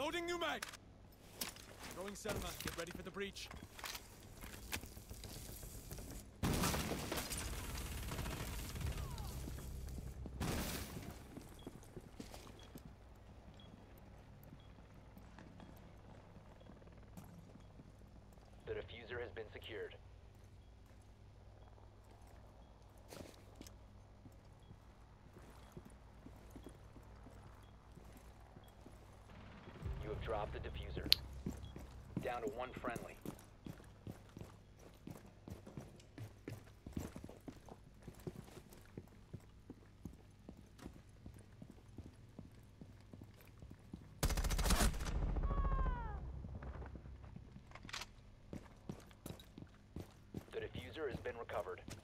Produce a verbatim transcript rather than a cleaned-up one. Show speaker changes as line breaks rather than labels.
Loading new mag. Throwing Selma. Get ready for the breach.
The diffuser has been secured. You have dropped the diffuser. Down to one friendly. The diffuser has been recovered.